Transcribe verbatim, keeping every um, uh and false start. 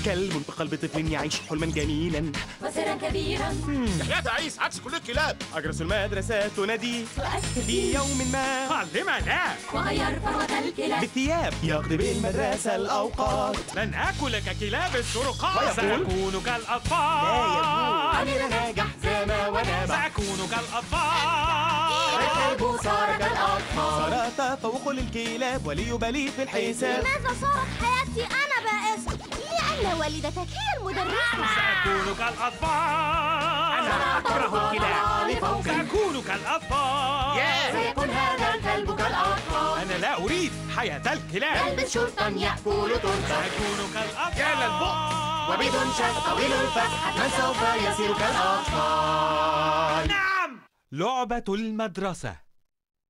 كلب بقلب طفل يعيش حلما جميلا وسرا كبيرا. يحيى تعيس عكس كل الكلاب. أجرس المدرسة تنادي تؤكد في يوم ما لما لا وغير فروة الكلاب بالثياب يقضي بالمدرسة الأوقات. لن آكل ككلاب السرقات. ويقول سأكون كالأطفال. لا يقول أمير ناجح زما ونبع. سأكون كالأطفال. الكلب صار كالأطفال. صار تفوق للكلاب وليبالي في الحساب. لماذا صارت حياتي أنا بائسة؟ لأن والدتك هي المدرسة. سأكون كالأطفال. أنا أكره الكلاب. سأكون كالأطفال. سيكون هذا الكلب كالأطفال. أنا لا أريد حياة الكلاب. يلبس شرطا يأكل ترطا. سأكون كالأطفال. يا للبؤس. وبدون شك طويل الفتح حتما سوف يصير كالأطفال. نعم. لعبة المدرسة.